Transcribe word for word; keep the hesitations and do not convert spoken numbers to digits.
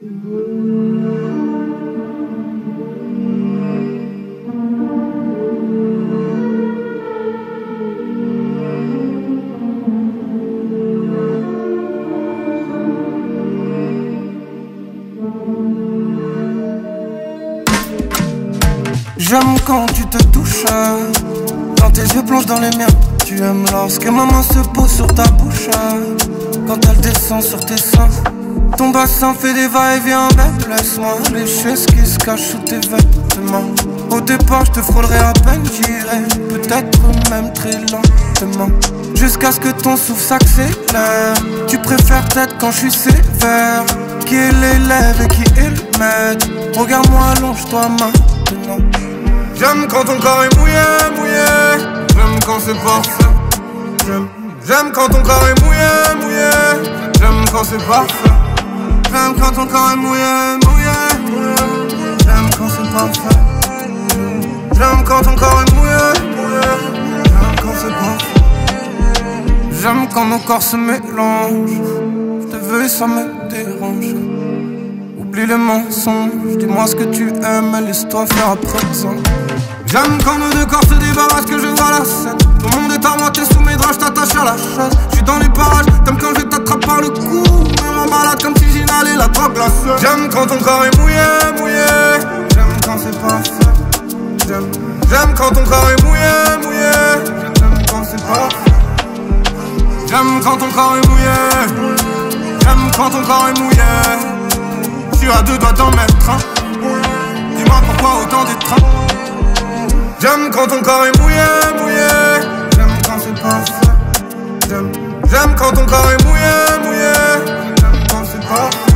J'aime quand tu te touches, quand tes yeux plongent dans les miens. Tu aimes lorsque ma main se pose sur ta bouche, quand elle descend sur tes seins. Ton bassin fait des va-et-vient, bête, laisse-moi lécher ce qui se cache sous tes vêtements. Au départ je te frôlerai à peine, j'irai peut-être même très lentement, jusqu'à ce que ton souffle s'accélère. Tu préfères peut-être quand je suis sévère, qui est l'élève et qui est le maître. Regarde-moi, allonge-toi maintenant. J'aime quand ton corps est mouillé, mouillé. J'aime quand c'est parfait. J'aime, j'aime quand ton corps est mouillé, mouillé. J'aime quand c'est parfait. J'aime quand ton corps est mouillé, mouillé. J'aime quand c'est parfait. J'aime quand ton corps est mouillé, mouillé. J'aime quand c'est parfait. J'aime quand nos corps se mélangent. Je te veux et ça me dérange. Oublie les mensonges, dis-moi ce que tu aimes et laisse-toi faire à présent. J'aime quand nos deux corps se débarrassent, que je vois la scène. Ton monde est à moi, t'es sous mes draps, j't'attache à la chaise. J'suis dans les parages, t'aimes quand je t'attrape par le cou. Me rends malade comme si j'inhalais la drogue glacée. J'aime quand ton corps est mouillé, mouillé. J'aime quand c'est parfait. J'aime, j'aime quand ton corps est mouillé, mouillé. J'aime quand c'est parfait. J'aime quand ton corps est mouillé. J'aime quand ton corps est mouillé. Je suis à deux doigts d'en mettre un. Dis-moi pourquoi autant d'étreinte. J'aime quand ton corps est mouillé, mouillé. J'aime quand c'est parfait. J'aime, j'aime quand ton corps est mouillé, mouillé. J'aime quand c'est parfait.